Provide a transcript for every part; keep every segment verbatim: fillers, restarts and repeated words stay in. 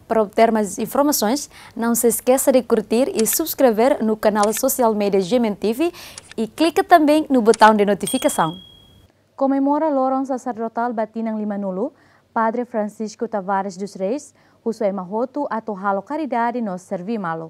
Para obter mais informações, não se esqueça de curtir e subscrever no canal social media G M N T V e clique também no botão de notificação. Comemora Lorong Sacerdotal Batinang Limanulu, Padre Francisco Tavares dos Reis, Usue Mahotu atau Halo Caridade nos Servimalo.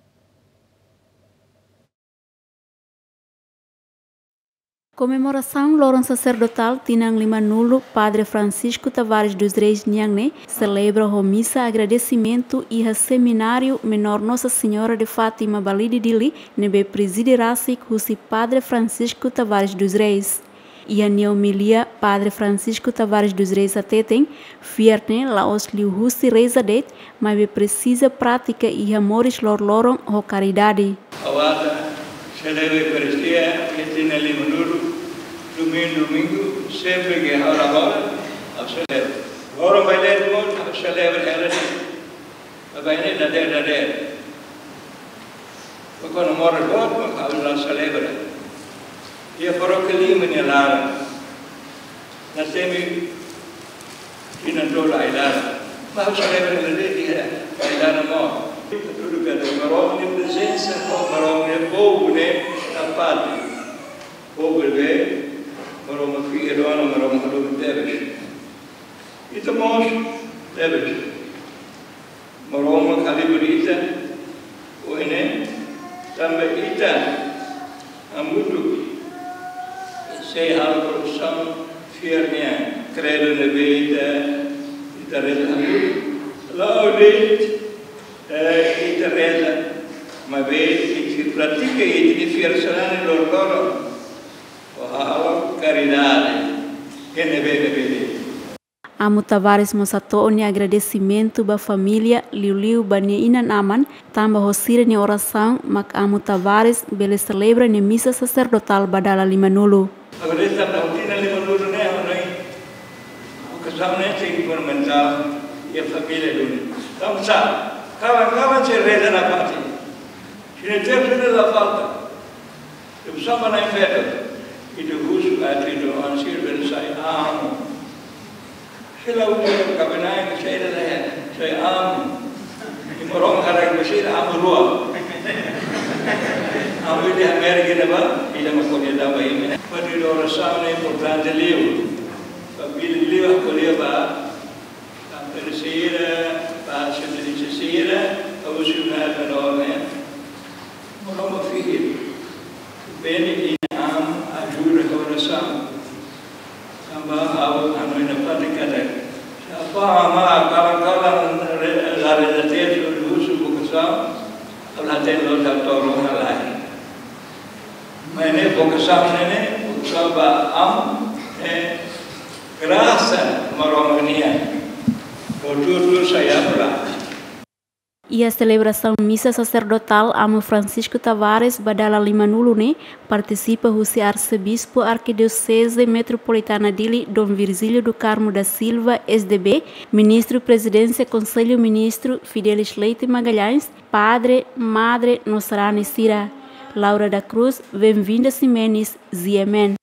Comemoração Lorong Sacerdotal Tinang Limanulu, Padre Francisco Tavares dos Reis Nhangne, celebra a missa agradecimento e a seminário menor Nossa Senhora de Fátima Balide Dili, nebe presidirá-se com o Padre Francisco Tavares dos Reis. E a homilia Padre Francisco Tavares dos Reis atetem, fierne la os liu husi reisadet, mas precisa prática e amores lor loron ho caridade. Celebra a Eucaristia que tem ali no Limanulu, domingo, domingo, sempre que a hora agora, a celebra. Agora vai ler muito, a celebra ela nem, vai ler da der da der. Quando morre agora, a lá celebra. E a paróquia Lima nem lá, na semi, que não toda a ilha, mas a celebra ela nem, a ilha não morre. Tudo que é uma de presença, uma de povo, né? A pátria. Povo é uma filha, uma filha de Deus. E também Deus. Uma calibrita, o né? Também ita, a muito. Sei a produção firme, credo na vida, e da rede a muito. Lá o leite. Kita reza, mas que pratica e que fiarçana no loro, o halo caridade, que ne vê vê. Amo Tavares Mosatoni agradecimento ba família Liu-Liu Bania Aman, tamba hosira ni oração, mak Amo Tavares bele celebra ni missa sacerdotal badala Limanulu. Agora a pautina Limanulu né, né? O casal né tem fundamental e a família do. Então sabe. Kawan-kawan saya reza na pati. Sini terus da falta. Eu sama na inverno. Itu husu ati do ansir ben sai amo. Sila udah kabenai saya dah saya amo. Imorong harag besar amo luar. Amo di Amerika naba, ida makonya daba ini. Pada orang sama importante liu. Bila liu aku liu ba, sampai sihir. Pace di sera, ho usato la nome, ma non ho figlio. Bene, in am, aggiunge coração. Samba, avo, hanno in pratica te. Sapa, ma, kawan-kawan, la redazione dell'uso coração, la tengo da toro halai. Ma ne coração ne, samba, am, e graça, maromania. E a celebração missa sacerdotal Amo Francisco Tavares Badala Limanulu ne participa o arcebispo arquidiocese metropolitana Dili Dom Virgílio do Carmo da Silva S D B, ministro presidência Conselho Ministro Fidelis Leite Magalhães, padre, madre Nosrani Sira, Laura da Cruz, bem-vinda Simenes, Ziemen.